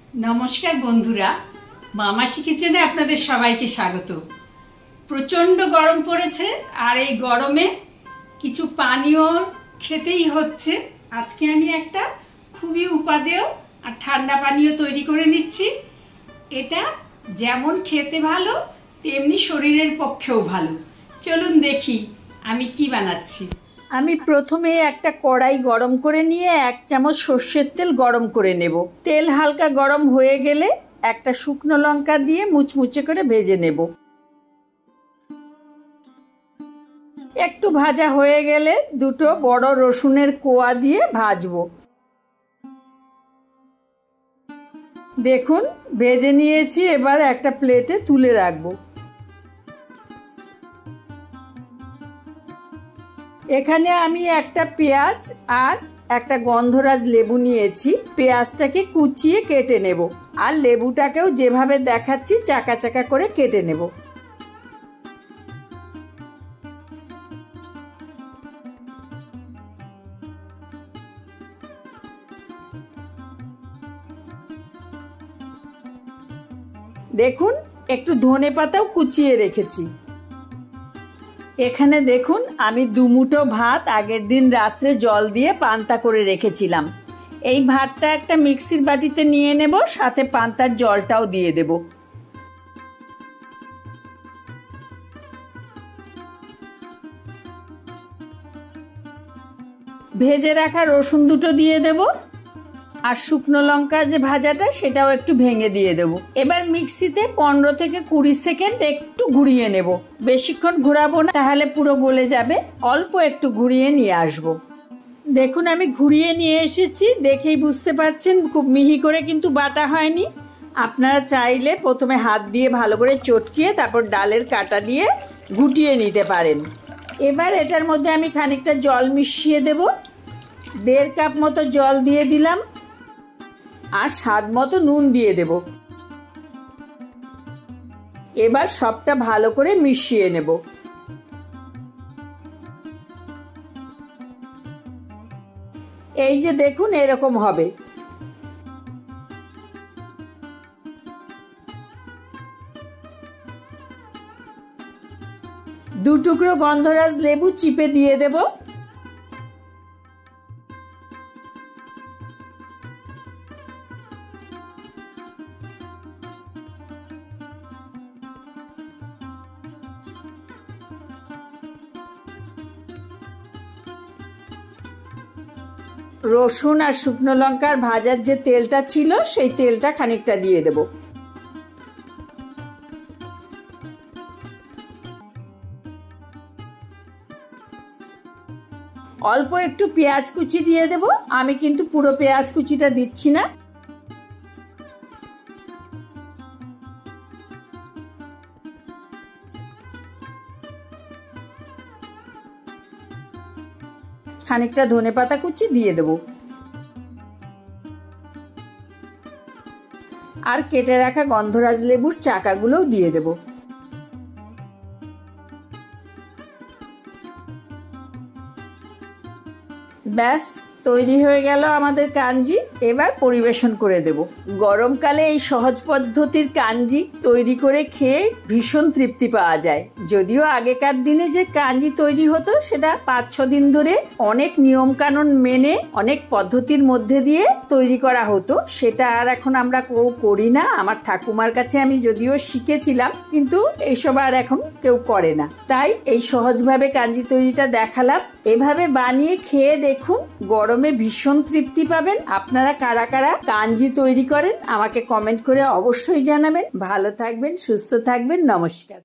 নমস্কার বন্ধুরা, মামাসি কিচেনে আপনাদের সবাইকে স্বাগত। প্রচণ্ড গরম পড়েছে আর এই গরমে কিছু পানীয় খেতেই হচ্ছে। আজকে আমি একটা খুবই উপাদেয় আর ঠান্ডা পানীয় তৈরি করে নিচ্ছি। এটা যেমন খেতে ভালো তেমনি শরীরের পক্ষেও ভালো। চলুন দেখি আমি কি বানাচ্ছি। আমি প্রথমে একটা কড়াই গরম করে নিয়ে 1 চামচ সর্ষের তেল গরম করে নেব। তেল হালকা গরম হয়ে গেলে একটা শুকনো লঙ্কা দিয়ে মুচমুচে করে ভেজে নেব। একটু ভাজা হয়ে গেলে 2টো বড় রসুনের কোয়া দিয়ে ভাজবো। দেখুন ভেজে নিয়েছি, এবার একটা প্লেটে তুলে রাখবো। এখানে আমি একটা পেঁয়াজ আর একটা গন্ধরাজ লেবু নিয়েছি। পেঁয়াজটাকে কুচিয়ে কেটে নেব আর লেবুটাকেও যেভাবে দেখাচ্ছি চাকা চাকা করে কেটে নেব। দেখুন একটু ধনেপাতাও কুচিয়ে রেখেছি। এখানে দেখুন আমি 2 মুঠো ভাত আগের দিন রাত্রে জল দিয়ে পান্তা করে রেখেছিলাম। এই ভাতটা একটা মিক্সির বাটিতে নিয়ে নেব, সাথে পান্তার জলটাও দিয়ে দেব। ভেজে রাখা রসুন 2টো দিয়ে দেব আর শুকনো লঙ্কা যে ভাজাটা সেটাও একটু ভেঙে দিয়ে দেব। এবার মিক্সিতে 15 থেকে 20 সেকেন্ড একটু ঘুরিয়ে নেব। বেশিক্ষণ ঘোরাবো না, তাহলে পুরো গলে যাবে। অল্প একটু ঘুরিয়ে নিয়ে আসব। দেখুন আমি ঘুরিয়ে নিয়ে এসেছি, দেখেই বুঝতে পারছেন খুব মিহি করে কিন্তু বাটা হয়নি। আপনারা চাইলে প্রথমে হাত দিয়ে ভালো করে চটকিয়ে তারপর ডালের কাঁটা দিয়ে ঘুটিয়ে নিতে পারেন। এবার এটার মধ্যে আমি খানিকটা জল মিশিয়ে দেব। 1.5 কাপ মতো জল দিয়ে দিলাম আর স্বাদ মতো নুন দিয়ে দেব। এবার সবটা ভালো করে মিশিয়ে নেব। এই যে দেখুন এরকম হবে। 2 টুকরো গন্ধরাজ লেবু চিপে দিয়ে দেব। রসুন আর শুকনো লঙ্কার ভাজার যে তেলটা ছিল সেই তেলটা খানিকটা দিয়ে দেব। অল্প একটু পেঁয়াজ কুচি দিয়ে দেব। আমি কিন্তু পুরো পেঁয়াজ কুচিটা দিচ্ছি না। খানিকটা ধনেপাতা কুচি দিয়ে দেব আর কেটে রাখা গন্ধরাজ লেবুর চাকাগুলোও দিয়ে দেব। ব্যাস তৈরি হয়ে গেল আমাদের কাঞ্জি। এবার পরিবেশন করে দেব। গরমকালে এই সহজ পদ্ধতির কাঞ্জি তৈরি করে খেয়ে ভীষণ তৃপ্তি পাওয়া যায়। যদিও আগেকার দিনে যে কাঞ্জি তৈরি হতো সেটা 5-6 দিন ধরে অনেক নিয়ম কানুন মেনে অনেক পদ্ধতির মধ্যে দিয়ে তৈরি করা হতো, সেটা আর এখন আমরা করি না। আমার ঠাকুমার কাছে আমি যদিও শিখেছিলাম, কিন্তু এইসব আর এখন কেউ করে না। তাই এই সহজভাবে কাঞ্জি তৈরিটা দেখালাম। এভাবে বানিয়ে খেয়ে দেখুন, গরমে ভীষণ তৃপ্তি পাবেন। আপনারা কারা কারা কাঞ্জি তৈরি করেন আমাকে কমেন্ট করে অবশ্যই জানাবেন। ভালো থাকবেন, সুস্থ থাকবেন। নমস্কার।